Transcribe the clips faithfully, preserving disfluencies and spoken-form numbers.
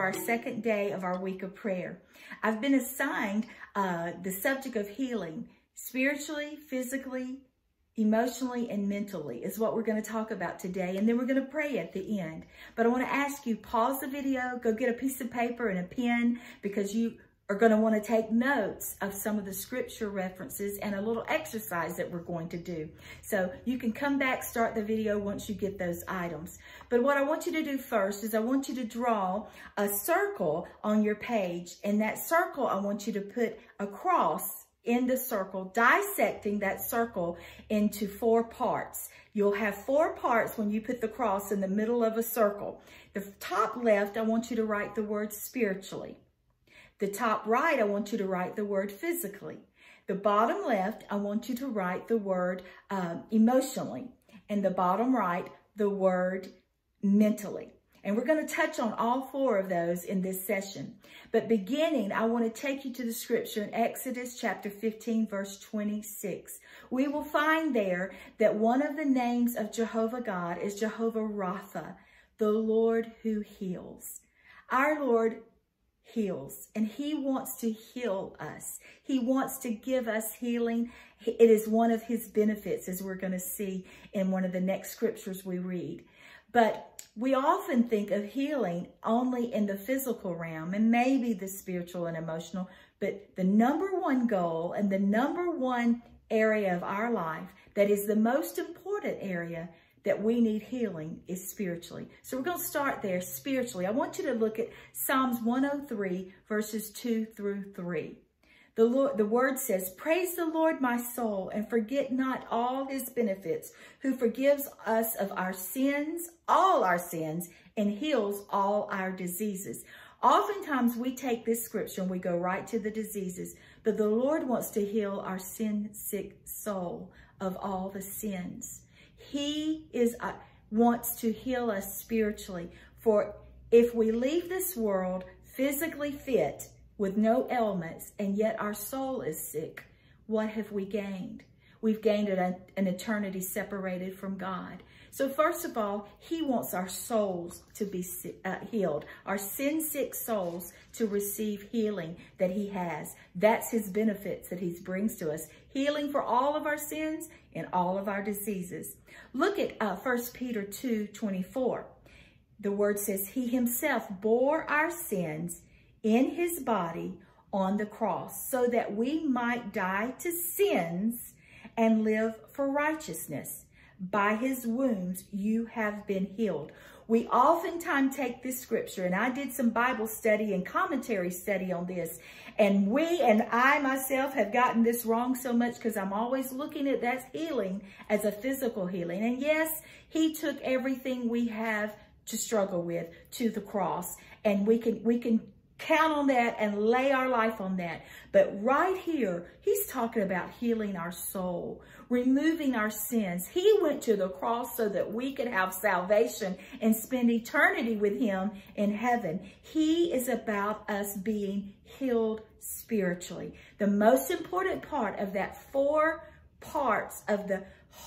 our second day of our week of prayer. I've been assigned uh, the subject of healing, spiritually, physically, emotionally, and mentally is what we're going to talk about today. And then we're going to pray at the end. But I want to ask you, pause the video, go get a piece of paper and a pen, because you are going to want to take notes of some of the scripture references and a little exercise that we're going to do. So you can come back, start the video once you get those items. But what I want you to do first is I want you to draw a circle on your page. And that circle, I want you to put a cross in the circle, dissecting that circle into four parts. You'll have four parts when you put the cross in the middle of a circle. The top left, I want you to write the word spiritually. The top right, I want you to write the word physically. The bottom left, I want you to write the word um, emotionally. And the bottom right, the word mentally. And we're going to touch on all four of those in this session. But beginning, I want to take you to the scripture in Exodus chapter fifteen, verse twenty-six. We will find there that one of the names of Jehovah God is Jehovah Rapha, the Lord who heals. Our Lord heals, and he wants to heal us. He wants to give us healing. It is one of his benefits, as we're going to see in one of the next scriptures we read. But we often think of healing only in the physical realm and maybe the spiritual and emotional, but the number one goal and the number one area of our life that is the most important area that we need healing is spiritually. So we're going to start there spiritually. I want you to look at Psalms one oh three, verses two through three. The Lord, the word says, "Praise the Lord, my soul, and forget not all his benefits, who forgives us of our sins, all our sins, and heals all our diseases." Oftentimes we take this scripture and we go right to the diseases, but the Lord wants to heal our sin-sick soul of all the sins. He is uh, wants to heal us spiritually. For if we leave this world physically fit with no ailments, and yet our soul is sick, what have we gained? We've gained an, an eternity separated from God. So first of all, he wants our souls to be uh, healed, our sin-sick souls to receive healing that he has. That's his benefits that he brings to us. Healing for all of our sins and all of our diseases. Look at uh, First Peter two twenty-four. The word says, "He himself bore our sins in his body on the cross, so that we might die to sins and live for righteousness. By his wounds you have been healed." We oftentimes take this scripture, and I did some Bible study and commentary study on this, and we and I myself have gotten this wrong so much because I'm always looking at that healing as a physical healing. And yes, he took everything we have to struggle with to the cross, and we can we can count on that and lay our life on that. But right here, he's talking about healing our soul, removing our sins. He went to the cross so that we could have salvation and spend eternity with him in heaven. He is about us being healed spiritually. The most important part of that four parts of the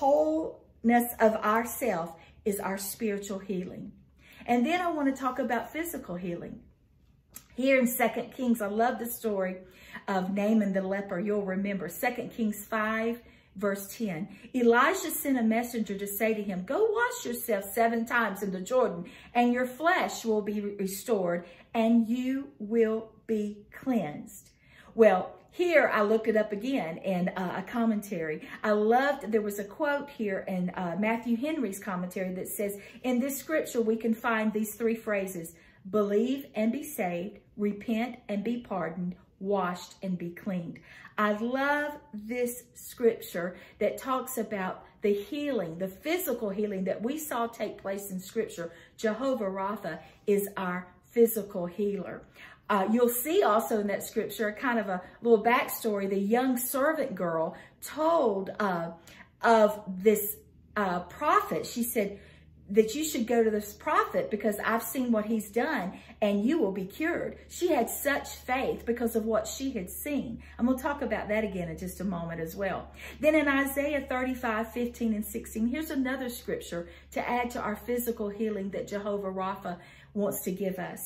wholeness of ourself is our spiritual healing. And then I want to talk about physical healing. Here in Second Kings, I love the story of Naaman the leper. You'll remember Second Kings five, verse ten. Elijah sent a messenger to say to him, "Go wash yourself seven times in the Jordan, and your flesh will be restored, and you will be cleansed." Well, here I looked it up again in uh, a commentary. I loved, there was a quote here in uh, Matthew Henry's commentary that says, in this scripture we can find these three phrases: believe and be saved, repent and be pardoned, washed and be cleaned. I love this scripture that talks about the healing, the physical healing that we saw take place in scripture. Jehovah Rapha is our physical healer. Uh, you'll see also in that scripture a kind of a little backstory. The young servant girl told uh, of this uh, prophet. She said that you should go to this prophet because I've seen what he's done and you will be cured. She had such faith because of what she had seen. I'm going to talk about that again in just a moment as well. Then in Isaiah thirty-five, fifteen and sixteen, here's another scripture to add to our physical healing that Jehovah Rapha wants to give us.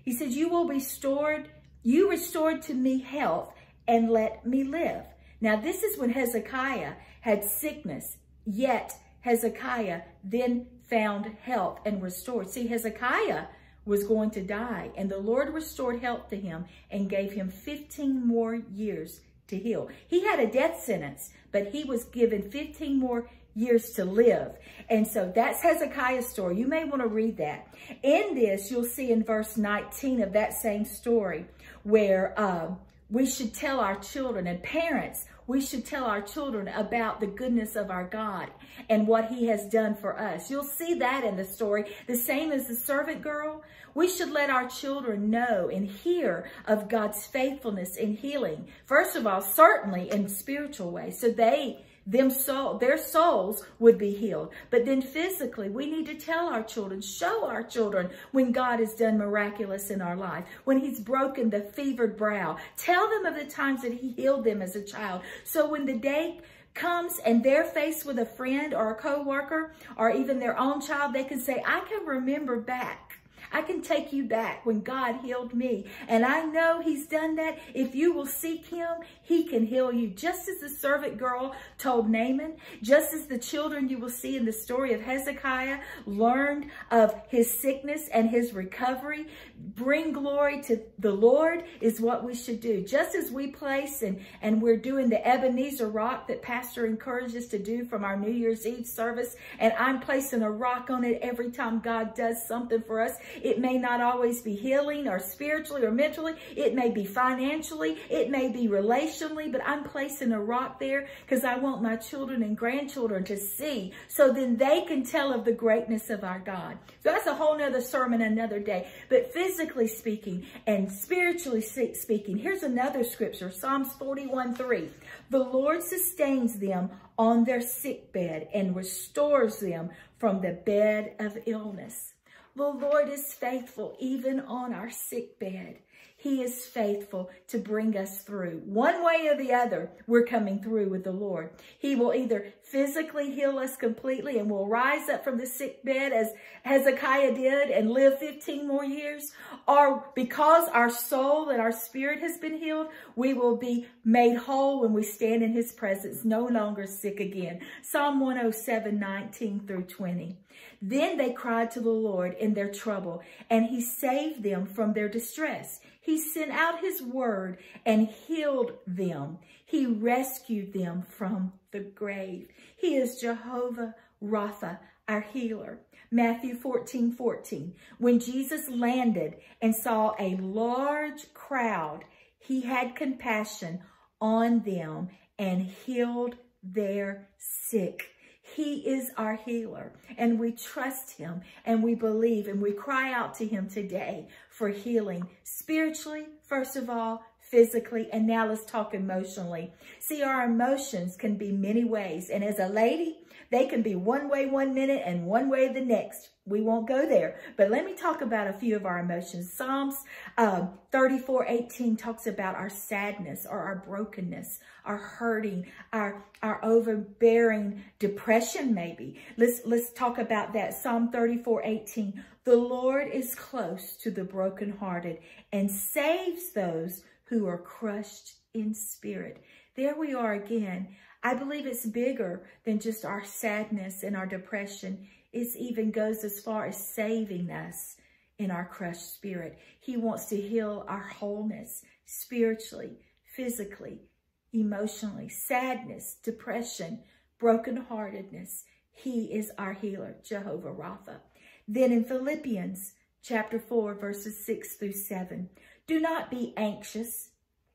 He says, you will be restored, you restored to me health and let me live. Now, this is when Hezekiah had sickness, yet Hezekiah then found health and restored. See, Hezekiah was going to die, and the Lord restored health to him and gave him fifteen more years to heal. He had a death sentence, but he was given fifteen more years to live. And so that's Hezekiah's story. You may want to read that. In this, you'll see in verse nineteen of that same story where um, we should tell our children, and parents, we should tell our children about the goodness of our God and what he has done for us. You'll see that in the story. The same as the servant girl. We should let our children know and hear of God's faithfulness in healing. First of all, certainly in spiritual ways, so they them soul, their souls would be healed. But then physically, we need to tell our children, show our children when God has done miraculous in our life, when he's broken the fevered brow. Tell them of the times that he healed them as a child. So when the day comes and they're faced with a friend or a coworker or even their own child, they can say, I can remember back. I can take you back when God healed me. And I know he's done that. If you will seek him, he can heal you. Just as the servant girl told Naaman, just as the children you will see in the story of Hezekiah learned of his sickness and his recovery, bring glory to the Lord is what we should do. Just as we place and, and we're doing the Ebenezer rock that Pastor encouraged us to do from our New Year's Eve service, and I'm placing a rock on it every time God does something for us. It may not always be healing or spiritually or mentally. It may be financially. It may be relationally, but I'm placing a rock there because I want my children and grandchildren to see so then they can tell of the greatness of our God. So that's a whole nother sermon another day. But physically speaking and spiritually speaking, here's another scripture, Psalms forty-one three. The Lord sustains them on their sick bed and restores them from the bed of illness. The Lord is faithful even on our sick bed. He is faithful to bring us through. One way or the other, we're coming through with the Lord. He will either physically heal us completely and we'll rise up from the sick bed as Hezekiah did and live fifteen more years. Or because our soul and our spirit has been healed, we will be made whole when we stand in his presence, no longer sick again. Psalm one oh seven, nineteen through twenty. Then they cried to the Lord in their trouble, and he saved them from their distress. He sent out his word and healed them. He rescued them from the grave. He is Jehovah Rapha, our healer. Matthew fourteen fourteen. When Jesus landed and saw a large crowd, he had compassion on them and healed their sick. He is our healer, and we trust him, and we believe, and we cry out to him today for healing spiritually, first of all, physically, and now let's talk emotionally. See, our emotions can be many ways, and as a lady, they can be one way one minute and one way the next. We won't go there, but let me talk about a few of our emotions. Psalms um, thirty-four eighteen talks about our sadness or our brokenness, our hurting, our, our overbearing depression maybe. Let's, let's talk about that. Psalm thirty-four eighteen. The Lord is close to the brokenhearted and saves those who are crushed in spirit. There we are again. I believe it's bigger than just our sadness and our depression. It even goes as far as saving us in our crushed spirit. He wants to heal our wholeness spiritually, physically, emotionally, sadness, depression, brokenheartedness. He is our healer, Jehovah Rapha. Then in Philippians chapter four, verses six through seven, do not be anxious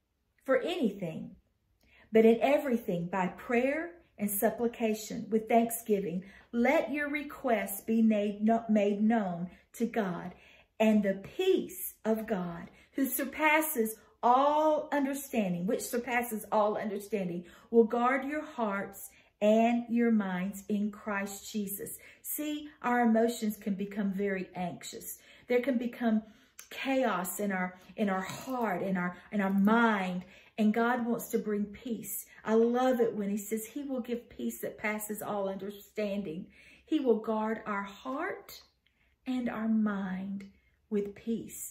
for anything, but in everything by prayer and supplication with thanksgiving, let your requests be made, made known to God, and the peace of God, who surpasses all understanding, which surpasses all understanding, will guard your hearts and your minds in Christ Jesus. See, our emotions can become very anxious. There can become chaos in our in our heart, in our in our mind, and God wants to bring peace. I love it when he says he will give peace that passes all understanding. He will guard our heart and our mind with peace.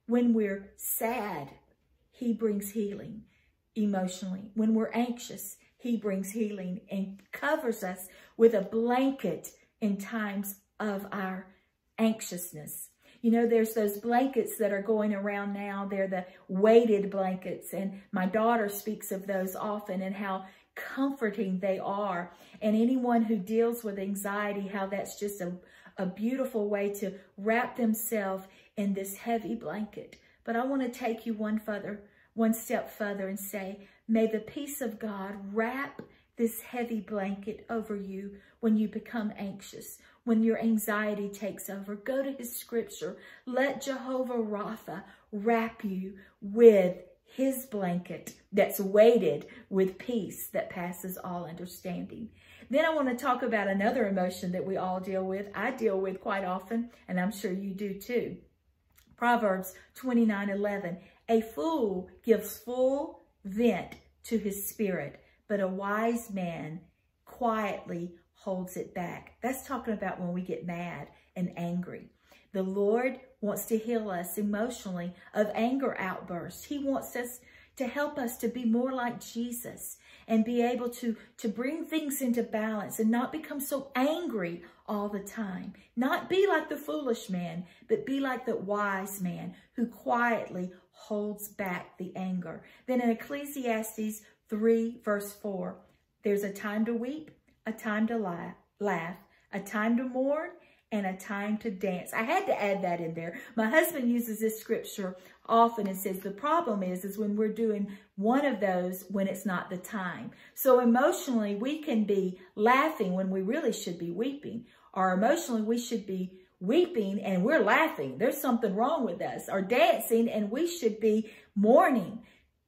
When we're sad, he brings healing emotionally. When we're anxious, he brings healing and covers us with a blanket in times of our anxiousness. You know, there's those blankets that are going around now. They're the weighted blankets. And my daughter speaks of those often and how comforting they are. And anyone who deals with anxiety, how that's just a, a beautiful way to wrap themselves in this heavy blanket. But I want to take you one further, one step further and say, may the peace of God wrap this heavy blanket over you when you become anxious, when your anxiety takes over. Go to his scripture. Let Jehovah Rapha wrap you with his blanket that's weighted with peace that passes all understanding. Then I want to talk about another emotion that we all deal with. I deal with quite often, and I'm sure you do too. Proverbs twenty-nine eleven. A fool gives full vent to his spirit, but a wise man quietly holds it back. That's talking about when we get mad and angry. The Lord wants to heal us emotionally of anger outbursts. He wants us to help us to be more like Jesus and be able to, to bring things into balance and not become so angry all the time. Not be like the foolish man, but be like the wise man who quietly holds back the anger. Then in Ecclesiastes three, verse four, there's a time to weep, a time to laugh, laugh, a time to mourn, and a time to dance. I had to add that in there. My husband uses this scripture often and says the problem is, is when we're doing one of those when it's not the time. So emotionally, we can be laughing when we really should be weeping. Or emotionally, we should be weeping and we're laughing. There's something wrong with us. Or dancing and we should be mourning.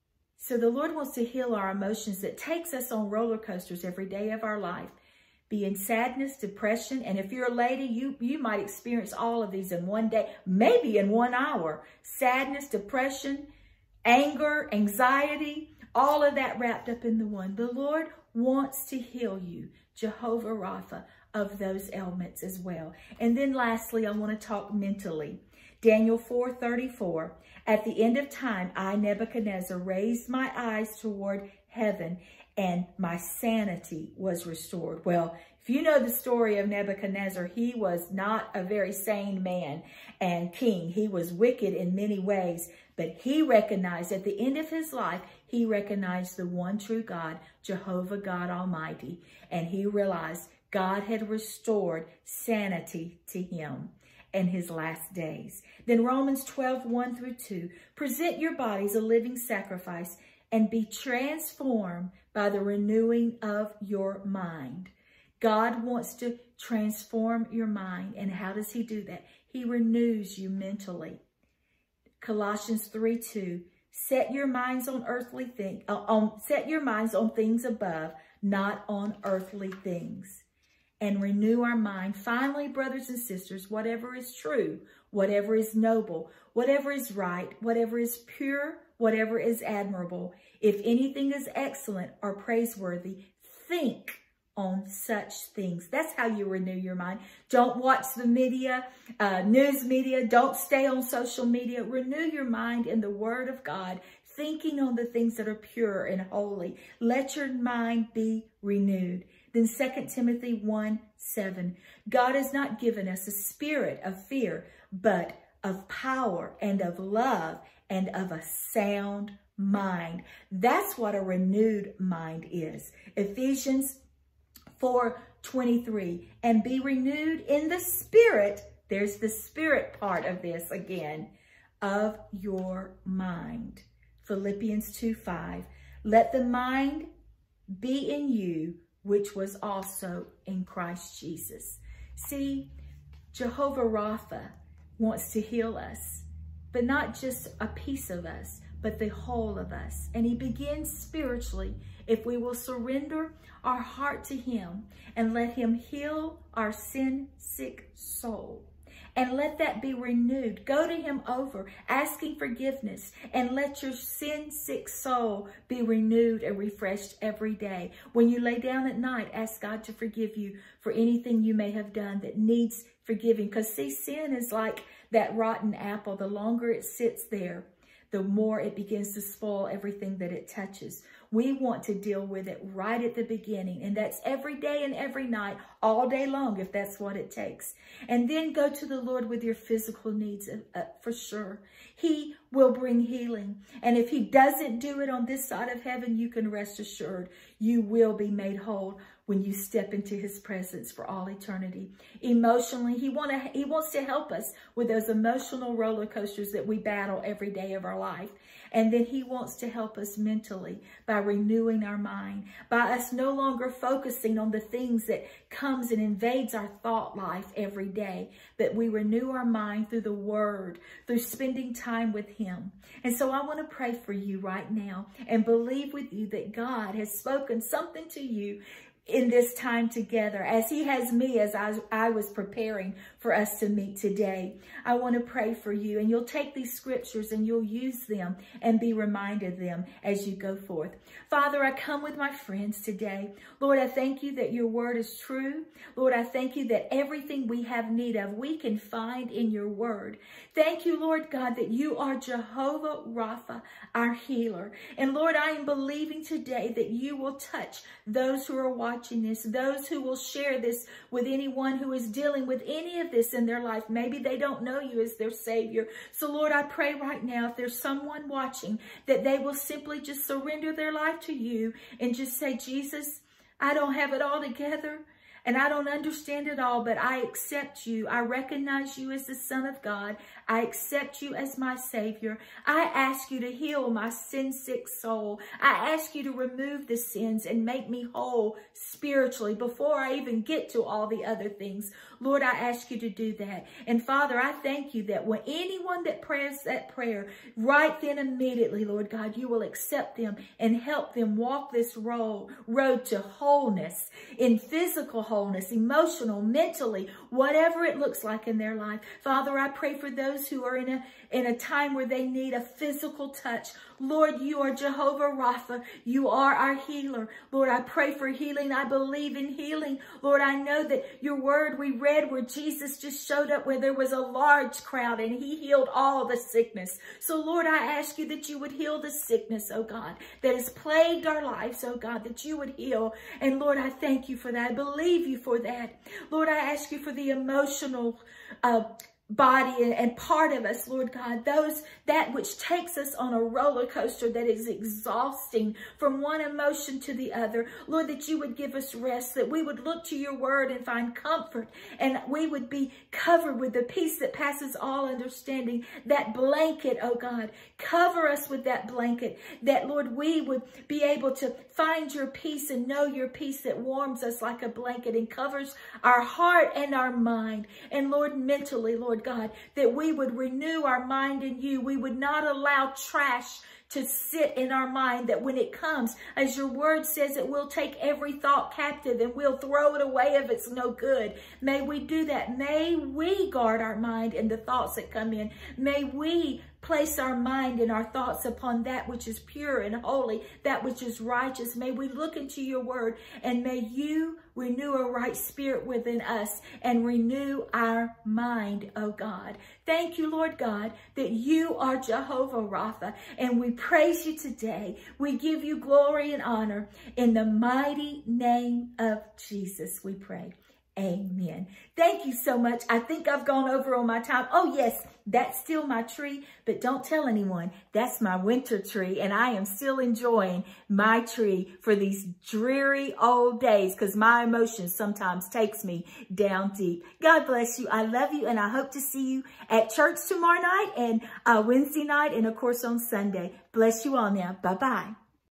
So the Lord wants to heal our emotions that takes us on roller coasters every day of our life. Be in sadness, depression, and if you're a lady, you, you might experience all of these in one day, maybe in one hour. Sadness, depression, anger, anxiety, all of that wrapped up in the one. The Lord wants to heal you, Jehovah Rapha, of those ailments as well. And then lastly, I want to talk mentally. Daniel four thirty-four, at the end of time, I, Nebuchadnezzar, raised my eyes toward heaven, and my sanity was restored. Well, if you know the story of Nebuchadnezzar, he was not a very sane man and king. He was wicked in many ways, but he recognized at the end of his life, he recognized the one true God, Jehovah God Almighty, and he realized God had restored sanity to him in his last days. Then Romans twelve, one through two, present your bodies a living sacrifice and be transformed by the renewing of your mind. God wants to transform your mind. And how does he do that? He renews you mentally. Colossians three two, set your minds on earthly things, uh, on, set your minds on things above, not on earthly things. And renew our mind. Finally, brothers and sisters, whatever is true, whatever is noble, whatever is right, whatever is pure, whatever is admirable, if anything is excellent or praiseworthy, think on such things. That's how you renew your mind. Don't watch the media, uh, news media. Don't stay on social media. Renew your mind in the Word of God, thinking on the things that are pure and holy. Let your mind be renewed. Then Second Timothy one seven, God has not given us a spirit of fear, but of power and of love and of a sound mind. That's what a renewed mind is. Ephesians four twenty-three, and be renewed in the spirit. There's the spirit part of this again, of your mind. Philippians two five, let the mind be in you, which was also in Christ Jesus. See, Jehovah Rapha wants to heal us, but not just a piece of us, but the whole of us. And he begins spiritually if we will surrender our heart to him and let him heal our sin-sick soul. And let that be renewed. Go to him over, asking forgiveness, and let your sin-sick soul be renewed and refreshed every day. When you lay down at night, ask God to forgive you for anything you may have done that needs forgiving. Because see, sin is like that rotten apple, the longer it sits there, the more it begins to spoil everything that it touches. We want to deal with it right at the beginning. And that's every day and every night, all day long, if that's what it takes. And then go to the Lord with your physical needs uh, for sure. He will bring healing. And if he doesn't do it on this side of heaven, you can rest assured you will be made whole when you step into his presence for all eternity. Emotionally, he, wanna, he wants to help us with those emotional roller coasters that we battle every day of our life. And then he wants to help us mentally by renewing our mind, by us no longer focusing on the things that comes and invades our thought life every day, but we renew our mind through the word, through spending time with him. And so I want to pray for you right now and believe with you that God has spoken something to you in this time together, as he has me as I, I was preparing for us to meet today. I want to pray for you, and you'll take these scriptures and you'll use them and be reminded of them as you go forth. Father, I come with my friends today. Lord, I thank you that your word is true. Lord, I thank you that everything we have need of, we can find in your word. Thank you, Lord God, that you are Jehovah Rapha, our healer. And Lord, I am believing today that you will touch those who are watching this, those who will share this with anyone who is dealing with any of this in their life. Maybe they don't know you as their Savior. So Lord, I pray right now, if there's someone watching, that they will simply just surrender their life to you and just say, Jesus, I don't have it all together. And I don't understand it all, but I accept you. I recognize you as the Son of God. I accept you as my Savior. I ask you to heal my sin-sick soul. I ask you to remove the sins and make me whole spiritually before I even get to all the other things. Lord, I ask you to do that. And Father, I thank you that when anyone that prays that prayer, right then immediately, Lord God, you will accept them and help them walk this road, road to wholeness, in physical wholeness, emotional, mentally, whatever it looks like in their life. Father, I pray for those who are in a, in a time where they need a physical touch. Lord, you are Jehovah Rapha. You are our healer. Lord, I pray for healing. I believe in healing. Lord, I know that your word we read where Jesus just showed up where there was a large crowd and he healed all the sickness. So Lord, I ask you that you would heal the sickness, oh God, that has plagued our lives, oh God, that you would heal. And Lord, I thank you for that. I believe you for that. Lord, I ask you for the emotional uh body and part of us, Lord God, those that which takes us on a roller coaster that is exhausting from one emotion to the other. Lord, that you would give us rest, that we would look to your word and find comfort, and we would be covered with the peace that passes all understanding. That blanket, oh God, cover us with that blanket, that Lord, we would be able to find your peace and know your peace that warms us like a blanket and covers our heart and our mind. And Lord, mentally, Lord God, that we would renew our mind in you. We would not allow trash to sit in our mind, that when it comes, as your word says, it will take every thought captive and we'll throw it away if it's no good. May we do that. May we guard our mind and the thoughts that come in. May we place our mind and our thoughts upon that which is pure and holy, that which is righteous. May we look into your word, and may you renew a right spirit within us and renew our mind, oh God. Thank you, Lord God, that you are Jehovah Rapha, and we praise you today. We give you glory and honor. In the mighty name of Jesus, we pray. Amen. Thank you so much. I think I've gone over on my time. Oh, yes, that's still my tree, but don't tell anyone. That's my winter tree, and I am still enjoying my tree for these dreary old days because my emotions sometimes takes me down deep. God bless you. I love you, and I hope to see you at church tomorrow night and uh, Wednesday night and, of course, on Sunday. Bless you all now. Bye-bye.